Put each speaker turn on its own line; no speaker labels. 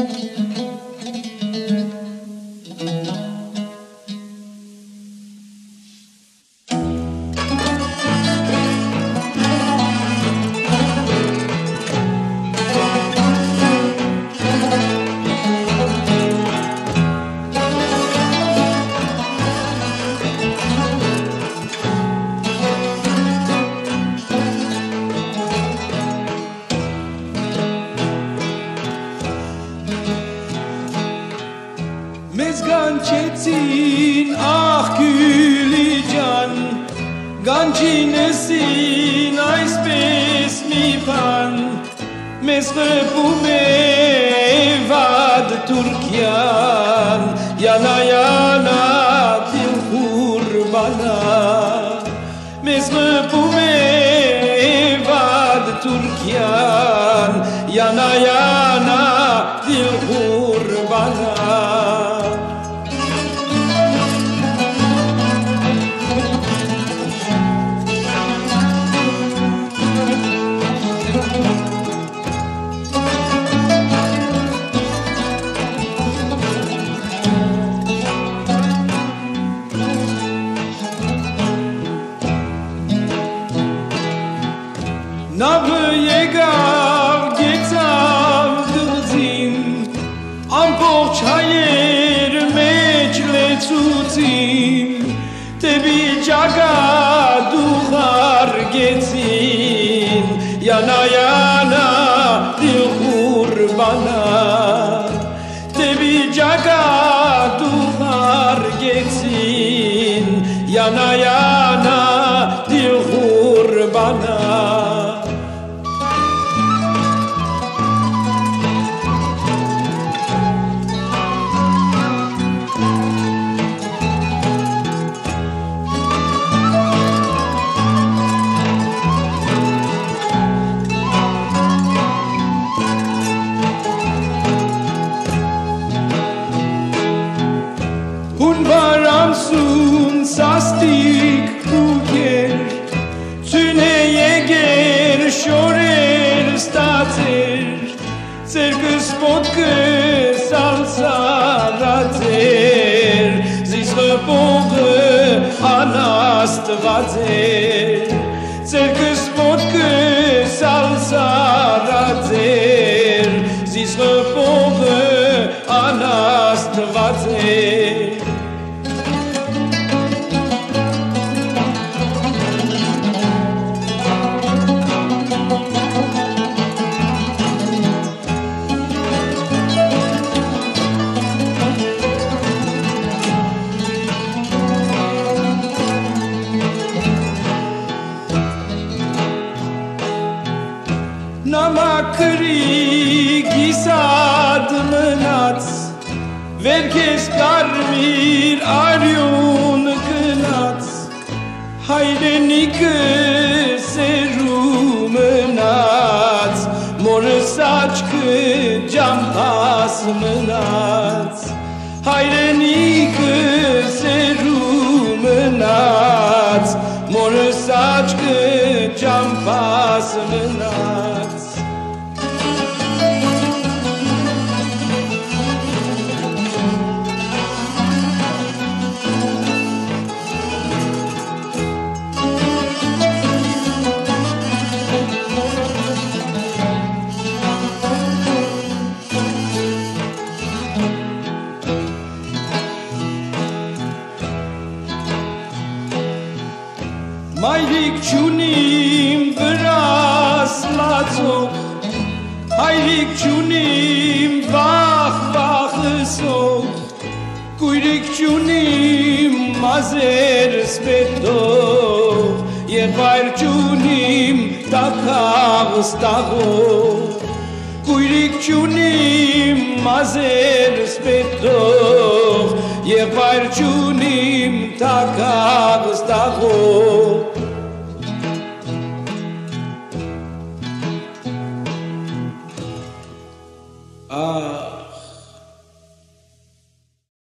Մեզ գանչեցին աղ գյուլի ջան, գանչինեսին այսպես մի բան, մեզ խփում է վադ Թուրքիան, յանա յանա դիլ խուրբանա, մեզ խփում է վադ Թուրքիան, յանա յանա դիլ խուրբանա. Նավը եկավ գեցավ դղձին, ամբողջ հայեր մեջ լեցուցին, տեբի ճագադուղ արգեցին, յանա յանա դիլ խուրբանա, տեբի ճագադուղ արգեցին, յանա յանա դիլ խուրբանա. Հունվար ամսում սաստիկ փուքեր, ցույն է եկեր շորեր ստացեր, ցերկս ոտքս անցարացեր, զիս խփողը անաստված էր, ցերկս ոտքս անցարացեր, զիս խփողը անաստված էր. Նամակրի գիսատ մնաց, վերքես կարմիր արյուն գնաց, հայրենիքը սերու մնաց, մորս աչքը ջամփաս մնաց, հայրենիքը սերու մնաց, մորս աչքը ջամփաս մնաց. Մայրիկ չունիմ վրաս լացող, հայրիկ չունիմ վախ վախսող, կույրիկ չունիմ մազեր սպետող, եղբայր չունիմ տաքաղ ստաղող, կույրիկ չունիմ մազեր սպետող, եղբայր չունիմ տաքաղ ստաղող. Ah